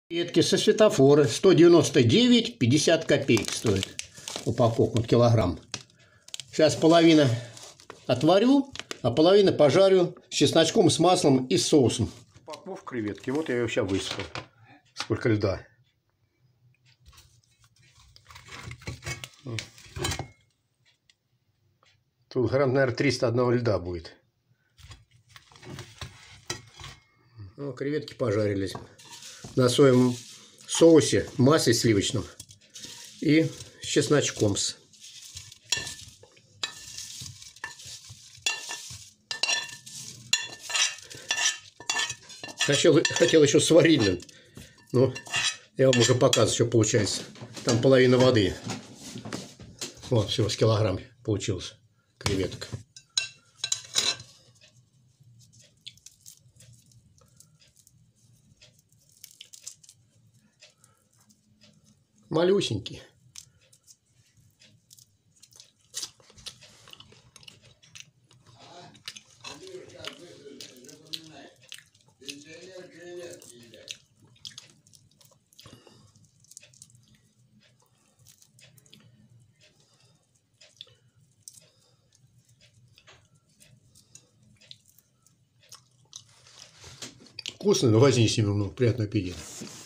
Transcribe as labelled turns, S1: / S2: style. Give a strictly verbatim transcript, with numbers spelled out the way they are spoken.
S1: Креветки со светофора сто девяносто девять пятьдесят копеек стоит упаковка, килограмм. Сейчас половину отварю, а половину пожарю с чесночком, с маслом и с соусом. Упаковка креветки. Вот я ее сейчас высыпал. Сколько льда. Тут грамм, наверное, триста одного льда будет. Ну, креветки пожарились на соевом соусе, масле сливочном и с чесночком. Хотел, хотел еще сварить, но я вам уже показываю, что получается. Там половина воды. Вот, всего с килограмм получилось креветок. Малюсенький. Вкусно, но возни с ним, ну, приятного аппетита.